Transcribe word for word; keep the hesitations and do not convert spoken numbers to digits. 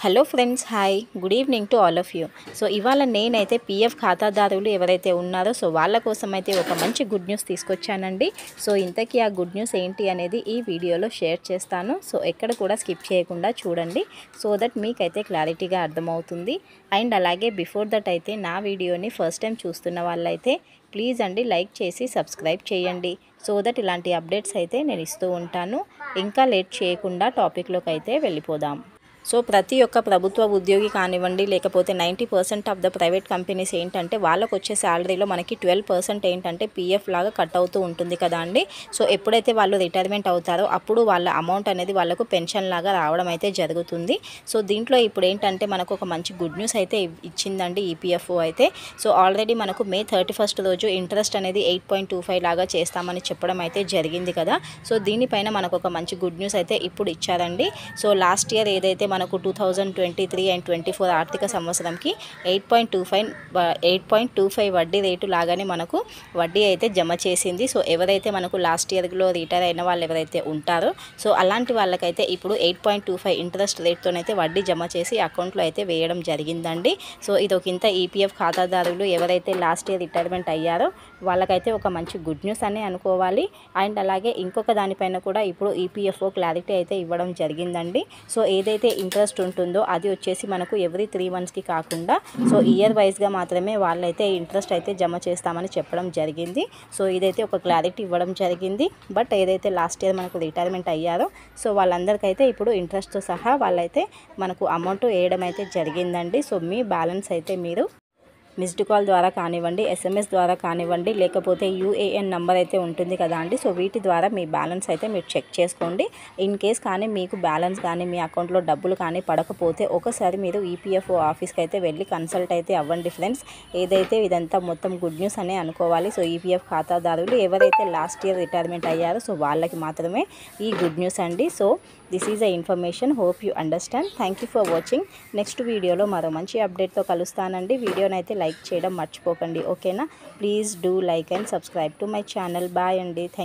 Hello friends, hi, good evening to all of you. So ఇవాళ నేనైతే PF ఖాతాదారులు ఎవరైతే ఉన్నారో సో వాళ్ళ కోసం అయితే ఒక మంచి గుడ్ న్యూస్ తీసుకొచ్చానండి. సో ఇంతకీ ఆ గుడ్ న్యూస్ ఏంటి అనేది ఈ వీడియోలో షేర్ చేస్తాను. సో ఎక్కడ కూడా స్కిప్ చేయకుండా చూడండి, సో దట్ మీకైతే క్లారిటీగా అర్థమవుతుంది. అండ్ అలాగే బిఫోర్ దట్ అయితే నా వీడియోని ఫస్ట్ టైం చూస్తున్న వాళ్ళైతే ప్లీజ్ అండి లైక్ చేసి సబ్స్క్రైబ్ చేయండి, సో దట్ ఇలాంటి అప్డేట్స్ అయితే నేను ఇస్తూ ఉంటాను. ఇంకా లేట్ చేయకుండా టాపిక్లోకి అయితే వెళ్ళిపోదాం. సో ప్రతి ఒక్క ప్రభుత్వ ఉద్యోగి కానివ్వండి, లేకపోతే ninety percent of the private companies ఏంటంటే వాళ్ళకు వచ్చే శాలరీలో మనకి ట్వెల్వ్ పర్సెంట్ ఏంటంటే పీఎఫ్ లాగా కట్ అవుతూ ఉంటుంది కదా అండి. సో ఎప్పుడైతే వాళ్ళు రిటైర్మెంట్ అవుతారో అప్పుడు వాళ్ళ అమౌంట్ అనేది వాళ్ళకు పెన్షన్ లాగా రావడం అయితే జరుగుతుంది. సో దీంట్లో ఇప్పుడు ఏంటంటే మనకు ఒక మంచి గుడ్ న్యూస్ అయితే ఇచ్చిందండి ఈపీఎఫ్ఓ అయితే. సో ఆల్రెడీ మనకు మే థర్టీ ఫస్ట్ రోజు ఇంట్రెస్ట్ అనేది ఎయిట్ పాయింట్ టూ ఫైవ్ లాగా చేస్తామని చెప్పడం అయితే జరిగింది కదా. సో దీనిపైన మనకు ఒక మంచి గుడ్ న్యూస్ అయితే ఇప్పుడు ఇచ్చారండి. సో లాస్ట్ ఇయర్ ఏదైతే మనకు two thousand twenty three and twenty four ఆర్థిక సంవత్సరంకి eight point two five eight point two five వడ్డీ రేటు లాగానే మనకు వడ్డీ అయితే జమ చేసింది. సో ఎవరైతే మనకు లాస్ట్ ఇయర్లో రిటైర్ అయిన వాళ్ళు ఎవరైతే ఉంటారో సో అలాంటి వాళ్ళకైతే ఇప్పుడు eight point two five interest రేట్తోనైతే వడ్డీ జమ చేసి అకౌంట్లో అయితే వేయడం జరిగిందండి. సో ఇది ఒక ఇంత ఈపీఎఫ్ ఖాతాదారులు ఎవరైతే లాస్ట్ ఇయర్ రిటైర్మెంట్ అయ్యారో వాళ్ళకైతే ఒక మంచి గుడ్ న్యూస్ అని అనుకోవాలి. అండ్ అలాగే ఇంకొక దానిపైన కూడా ఇప్పుడు ఈపీఎఫ్ఓ క్లారిటీ అయితే ఇవ్వడం జరిగిందండి. సో ఏదైతే ఇంట్రెస్ట్ ఉంటుందో అది వచ్చేసి మనకు ఎవ్రీ త్రీ మంత్స్కి కాకుండా సో ఇయర్ వైజ్గా మాత్రమే వాళ్ళైతే ఇంట్రెస్ట్ అయితే జమ చేస్తామని చెప్పడం జరిగింది. సో ఇదైతే ఒక క్లారిటీ ఇవ్వడం జరిగింది. బట్ ఏదైతే లాస్ట్ ఇయర్ మనకు రిటైర్మెంట్ అయ్యారో సో వాళ్ళందరికైతే ఇప్పుడు ఇంట్రెస్ట్తో సహా వాళ్ళైతే మనకు అమౌంట్ వేయడం అయితే జరిగిందండి. సో మీ బ్యాలెన్స్ అయితే మీరు మిస్డ్ కాల్ ద్వారా కానివ్వండి, ఎస్ఎంఎస్ ద్వారా కానివ్వండి, లేకపోతే యూఏఎన్ నెంబర్ అయితే ఉంటుంది కదా అండి. సో వీటి ద్వారా మీ బ్యాలెన్స్ అయితే మీరు చెక్ చేసుకోండి. ఇన్ కేస్ కానీ మీకు బ్యాలెన్స్ కానీ మీ అకౌంట్లో డబ్బులు కానీ పడకపోతే ఒకసారి మీరు ఈపీఎఫ్ఓ ఆఫీస్కి అయితే వెళ్ళి కన్సల్ట్ అయితే అవ్వండి ఫ్రెండ్స్. ఏదైతే ఇదంతా మొత్తం గుడ్ న్యూస్ అనే అనుకోవాలి. సో ఈపీఎఫ్ ఖాతాదారులు ఎవరైతే లాస్ట్ ఇయర్ రిటైర్మెంట్ అయ్యారో సో వాళ్ళకి మాత్రమే ఈ గుడ్ న్యూస్ అండి. So this is a information, hope you understand. Thank you for watching. Next వీడియోలో మరో మంచి అప్డేట్తో కలుస్తానండి. వీడియోని అయితే లైక్ చేయడం మర్చిపోకండి, ఓకేనా. Please do like and subscribe to my channel. Bye అండి. థ్యాంక్